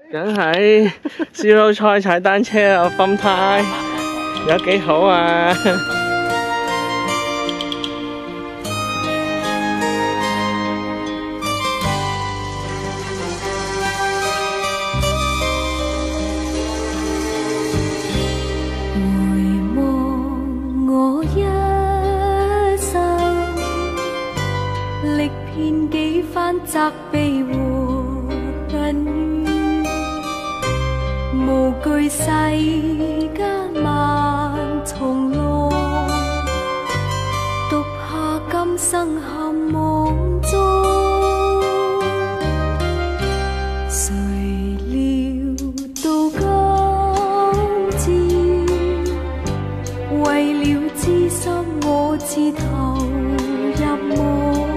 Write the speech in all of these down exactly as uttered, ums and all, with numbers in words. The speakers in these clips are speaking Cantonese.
梗係少佬菜踩單車有心態，有幾好啊！ 責備和恨怨，無懼世間萬重浪，獨怕今生陷網中。誰料到今朝，為了知心我自投入夢。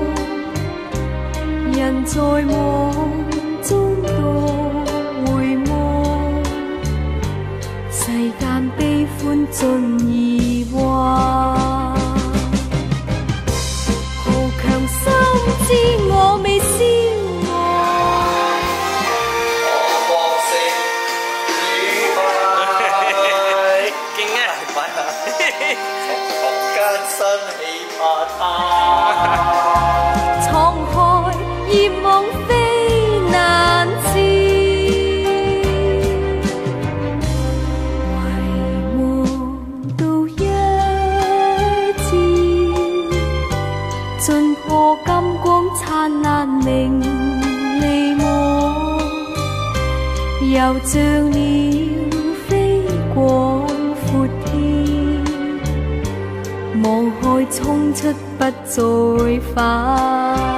人在夢中獨回望，世間悲歡盡疑惑。豪強心知我未消亡， 我放聲與敗， 勁啊！ 重重艱辛起怕他。 葉望非難辭，遺忘到一朝，盡破金光燦爛明離網，又像鳥飛廣闊天，望海衝出不再返。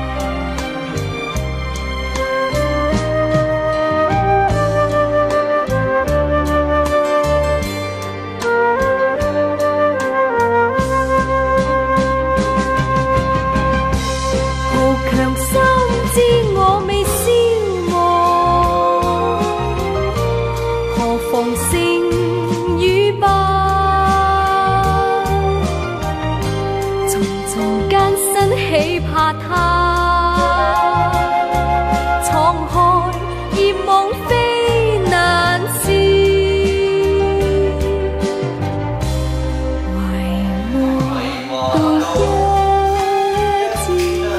起怕他，滄海葉望非難事，遺忘到一朝，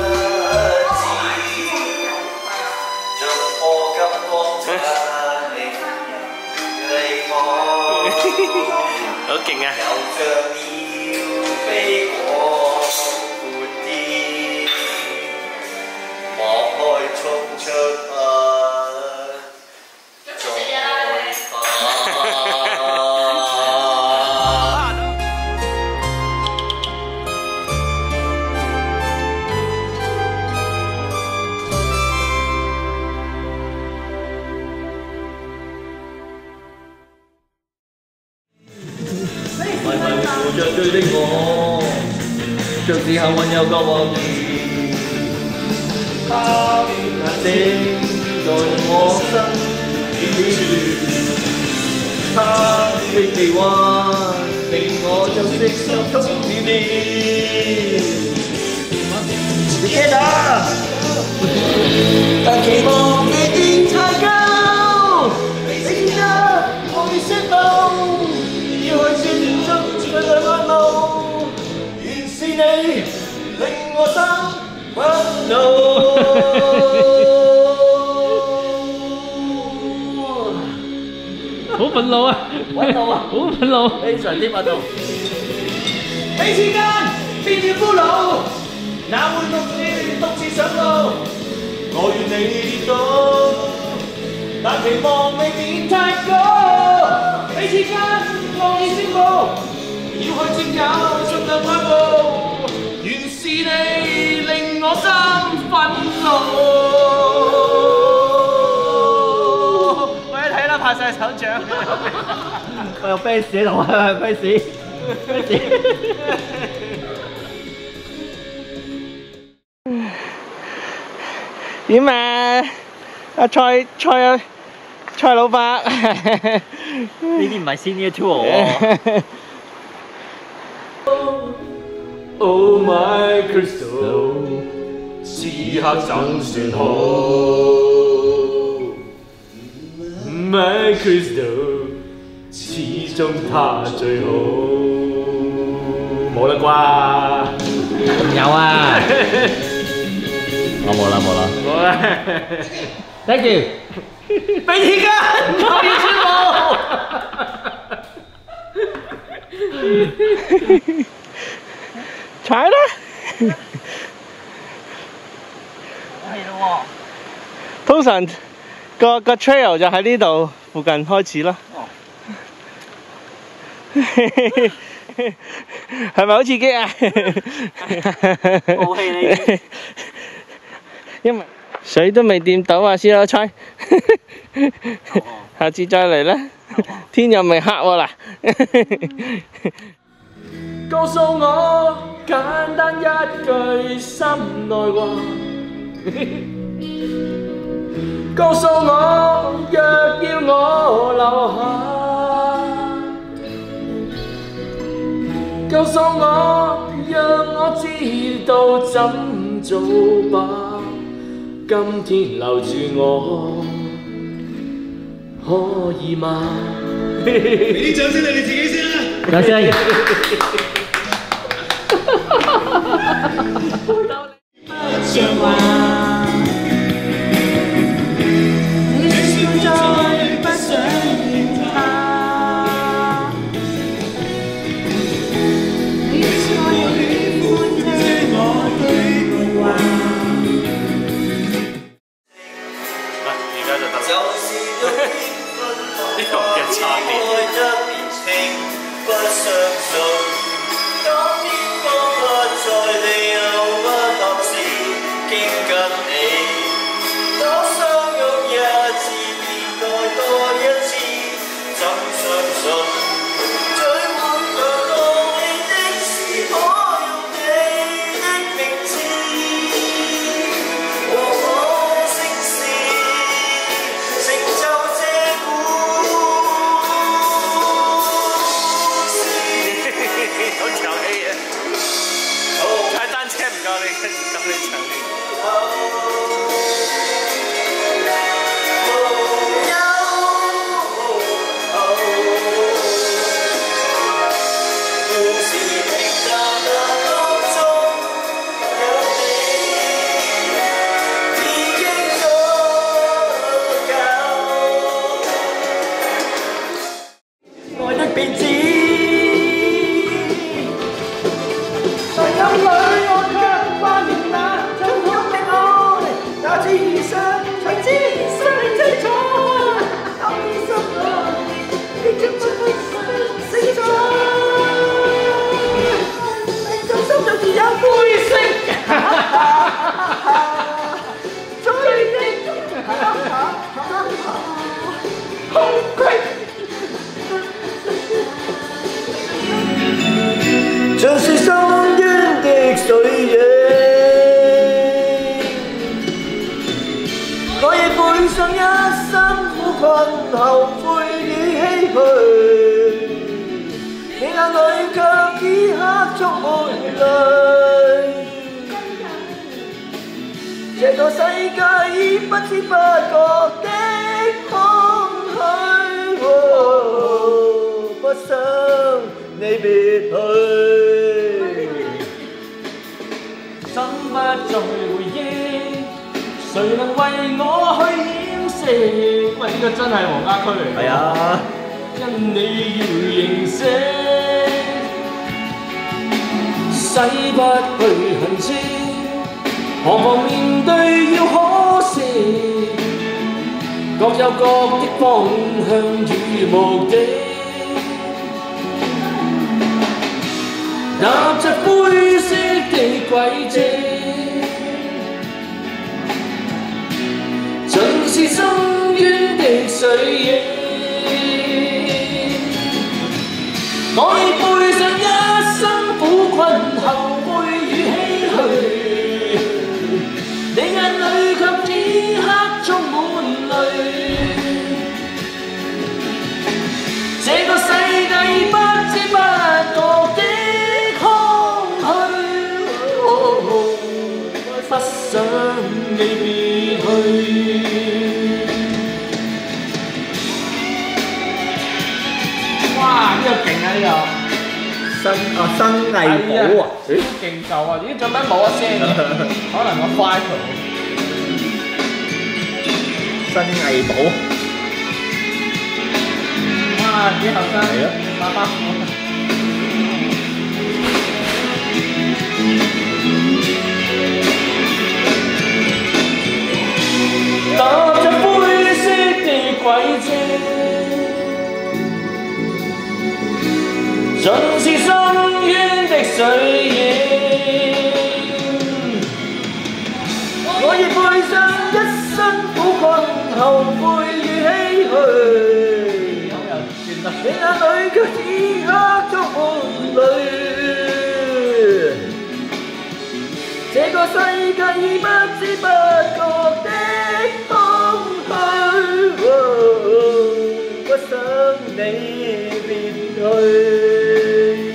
像破金光燦明離網， 好勁啊！ 又像鳥飛過。衝出不再返。迷迷糊糊着醉的我，着是幸運有個往事。他正在我身邊，他的臂彎令我就色相通似電。你聽打，但期望未變太高，你知啦，我已識到，要去轉出最兩彎路，原是你令我生。憤怒， 好憤怒啊！ 憤怒啊！ 好憤怒， 非常之憤怒。彼此間變了俘虜，哪會獨自獨自上路？我願你跌倒，但期望未變太高。彼此間惡意宣佈，要去佔有盡量快步，原是你。令我心憤怒，我一睇啦，拍晒手掌。我有 fans 喺度啊 ，fans fans。 點啊？阿蔡蔡啊蔡老伯，呢啲唔係 senior tour 喎。 Oh my crystal， 此刻怎算好？ My Crystal， 始終他最好。冇啦啩？ 有啊。我冇啦冇啦。 冇啦。 Thank you。 俾錢㗎，我要全部。 踩啦！ 係咯喎。 通常個個 trail 就喺呢度附近開始啦。 哦。 係咪好刺激啊？ 冇氣你。 因為水都未掂到啊，師佬猜。下次再嚟啦。天又未黑喎嗱。 告訴我簡單一句心內話，告訴我若要我留下，告訴我讓我知道怎做吧，今天留住我可以嗎？俾啲掌聲你哋自己先啦！ 掌聲。 像話，你笑再不想見他，你說喜歡聽我的話。 而家就得啦。呢個嘅差別。不相信，當天光不再地路不合時，經跟你多相擁一次，便愛多一次，怎相信？最滿強當你的是可用你的名字，和我聲線成就這故。好長氣嘅，踩單車唔夠你，唔夠你長氣。故事平淡但當中有你，已經足夠。愛的變子。心裏我卻發現那種種的愛，那次遇上，才知生命精彩。當你心裏變出不不勝在，在心中自有灰色，追的空隙。像是深淵的水影，我亦背上一生苦困後悔與唏噓，你眼裏卻此刻充滿淚，這個世界已不知不覺的空虛，哦，不想你別去。怎不再回憶？誰能為我去掩飾？喂，呢個真係黃家駒嚟㗎。係啊，因你要認識，洗不去痕跡，何妨面對要可惜，各有各的方向與目的。踏着灰色的軌跡，盡是深淵的水影。我已背上一生苦困後悔與唏噓，你眼裏卻此刻充滿淚。這個世界不知不覺的不想你別去。 哎呀， 新啊新藝寶啊， 都勁舊啊！咦，做咩冇一聲嘅？可能我快佢。 新藝寶。 哇！幾後生， 係啊， 馬巴虎。踏着灰色的軌跡，盡是深淵的水影。我已背上一身苦困、後悔與唏噓，你眼裏卻此刻充滿淚。這個世界已不知不覺的空虛，不想你別去。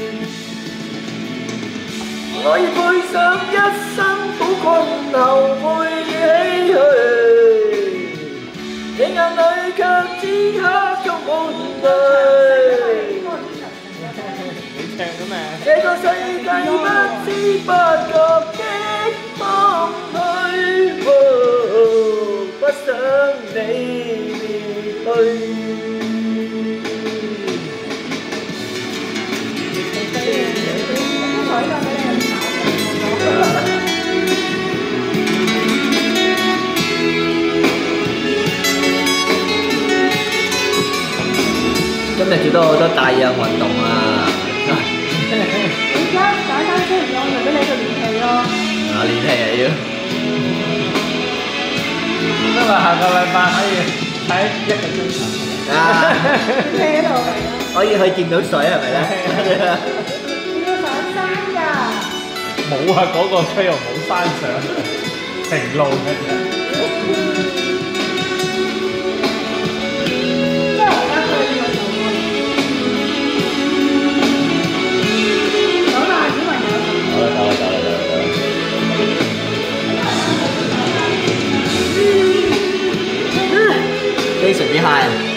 我已背上一身苦困、後悔與唏噓，你眼裏卻此刻充滿淚。你唱㗎嘛？這個世界已不知不覺的空虛，不想你別去。 今日見到好多大氧運動啊！ 而家打單車唔用，咪俾你去練氣咯。 啊，練氣啊要。 因為下個禮拜可以睇一個鐘頭。 啊！ 練氣喺度。 可以去見到水係咪咧？ 要上山㗎。 冇啊，嗰個區又冇山上，平路嘅啫。 非常之 high 啊！